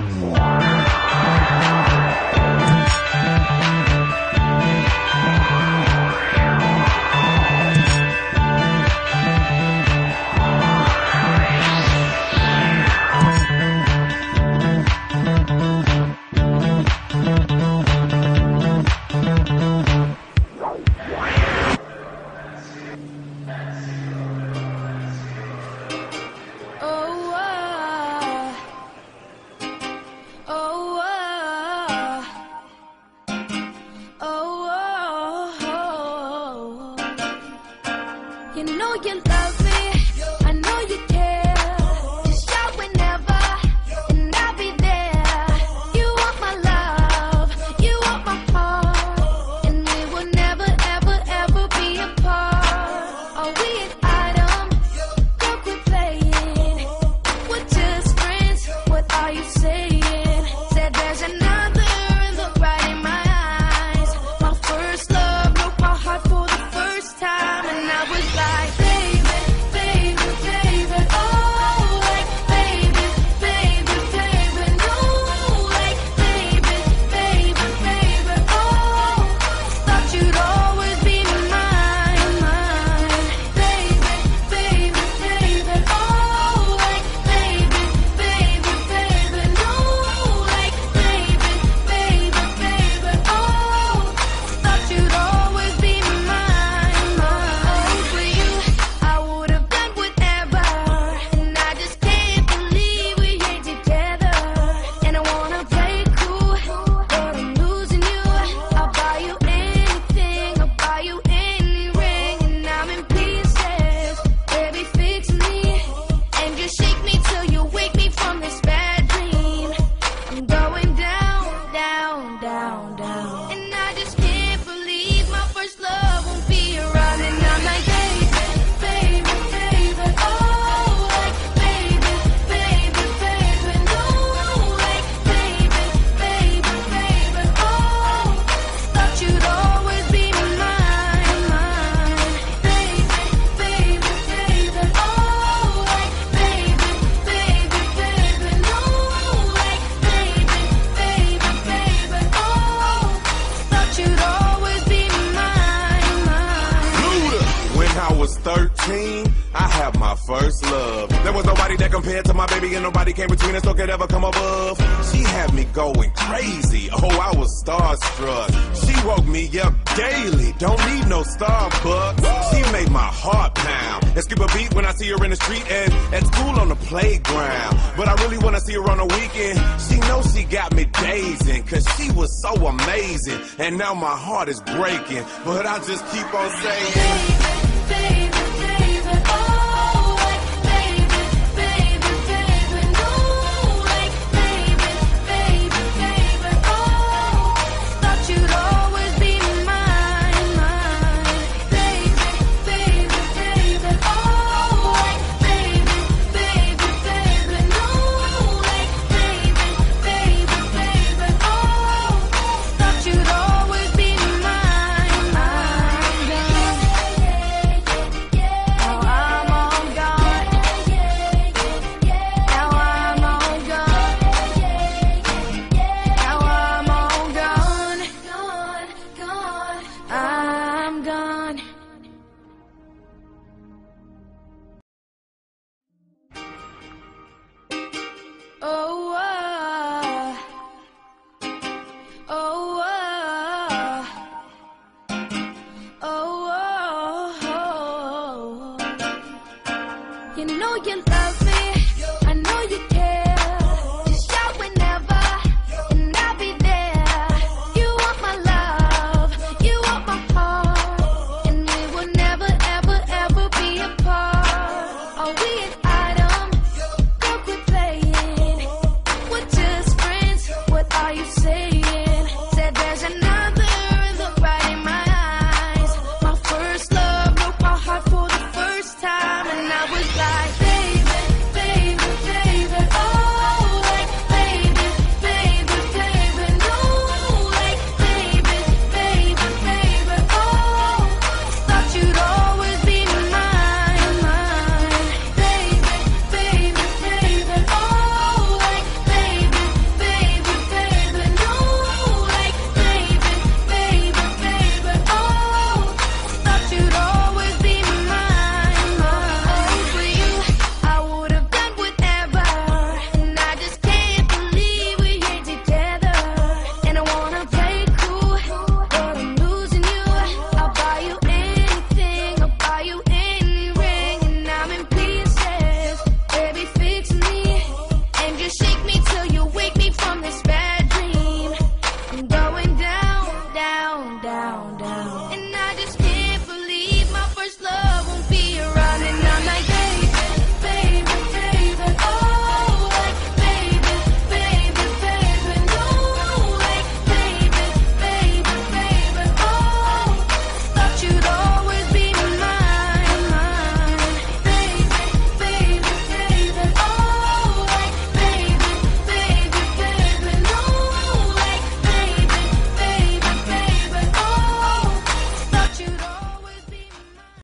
You know you love me, I know you care. Just shout whenever, and I'll be there. You want my love, you want my heart, and we will never, ever, ever be apart. Are we an item? Don't quit playing. We're just friends, what are you saying? Said there's another, look right in my eyes. My first love broke my heart for the first time, and I was like, baby, baby, baby, oh, like, baby, baby, baby, no, like, baby, baby, baby, oh, thought you'd always be mine, mine, baby, baby, baby, oh, like, baby, baby, baby, no, like, baby, baby, baby, oh, thought you'd always be mine, mine. For you, I would have done whatever, and I just can't believe we ain't together. And I wanna play cool, but I'm losing you. I'll buy you anything, I'll buy you any ring, and I'm in pieces. Baby, fix me, and just shake me till you wake me from this bad dream. I'm going down, down, down, down, and I just can't believe my first love won't be around. And I'm like, baby, baby, baby, oh, like, baby, baby, baby, no, like, baby, baby, baby, oh, thought you'd always be mine, mine, baby, baby, baby, oh, like, baby, baby, baby, no, like, baby, baby, baby, oh, thought you'd always be mine, mine. Luda. When I was 13, I had my first love. There was nobody that compared to my baby, and nobody came between us or could ever come above. She had me going crazy. Oh, I was starstruck. She woke me up daily. Don't need no Starbucks. She made my heart pound and skip a beat when I see her in the street and at school on the playground. But I really wanna see her on the weekend. She knows she got me dazing, cause she was so amazing. And now my heart is breaking, but I just keep on saying, Baby, baby, oh, like, baby, baby, baby, no, like, baby, baby, baby, oh, thought you'd always be mine, mine, baby, baby, baby, oh, like, baby, baby, baby, no, like, baby, baby, baby, oh, thought you'd always be mine, mine. Now I'm all gone. Now I'm all gone. Now I'm all gone. Gone, gone. I'm gone. Oh, oh, oh, oh, oh. You know you